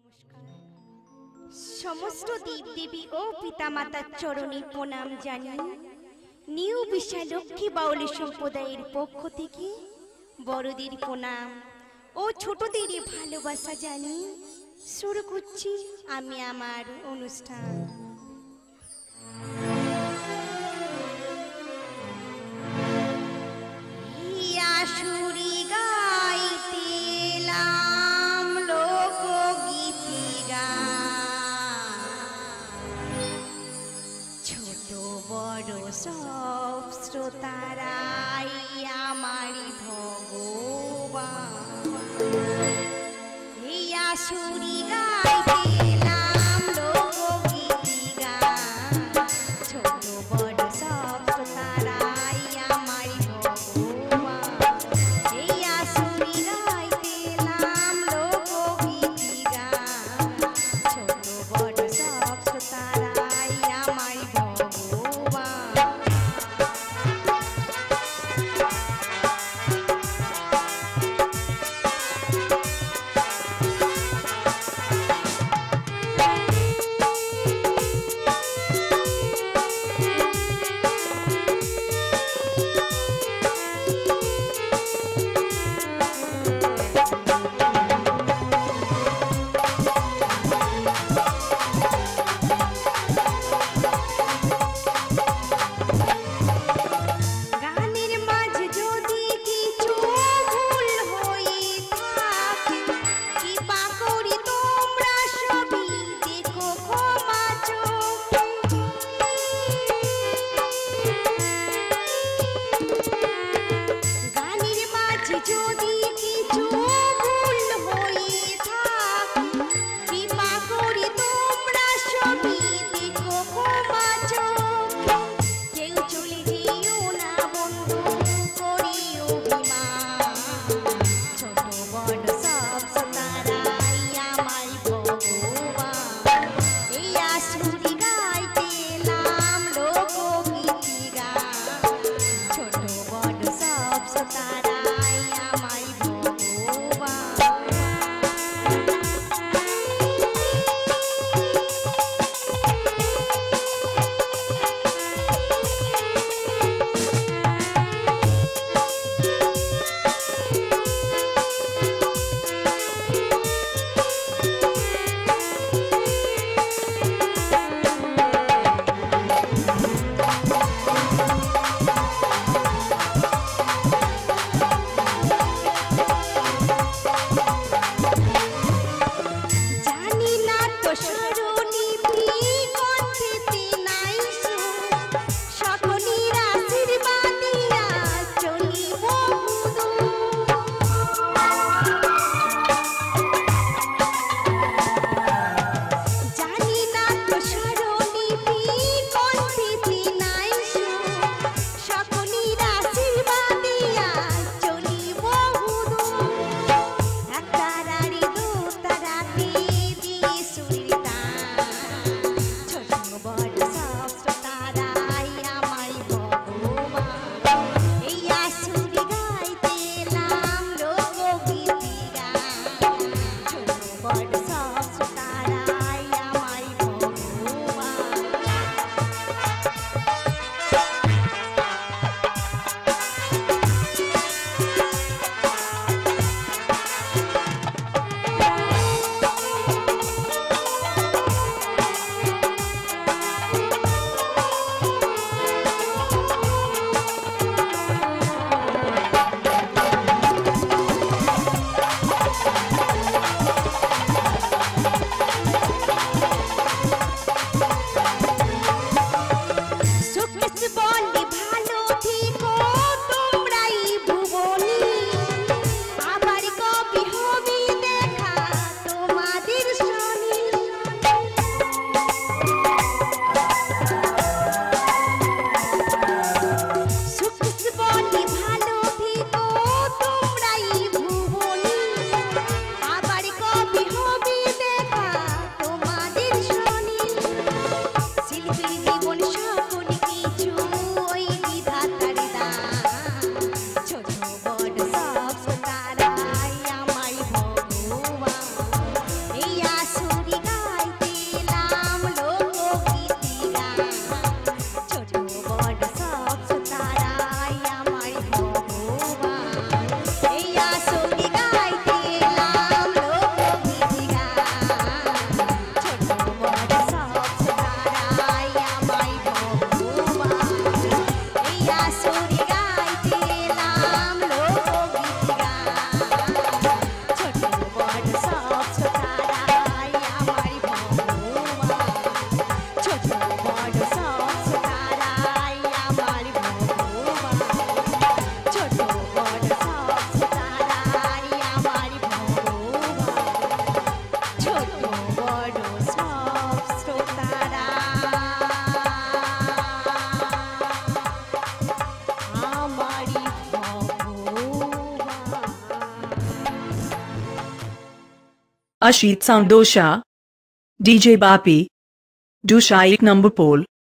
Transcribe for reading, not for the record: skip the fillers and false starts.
সমস্ত দেবদেবী ও পিতামাতার চরণে প্রণাম জানিয়ে নিউ বিশালক্ষী বাউলি সম্প্রদায়ের পক্ষ থেকে বড়দের প্রণাম ও ছোটদের ভালোবাসা জানিয়ে শুরু করছি আমি আমার অনুষ্ঠান। আসুরি গাইতেলাম লোকগীতি ছোট বড় সব শ্রোতারাই আমারই ভগবান। এই আসুরি গাইতেলাম লোকগীতি ছোট বড় সব শ্রোতারাই আমারই ভগবান। এই আসুরি গাইতেলাম লোকগীতি ছোট বড় সব শ্রোতারাই আমারই ভগবান। Ashit Sound Dosha, DJ Bapi, Dusha 1 number pole.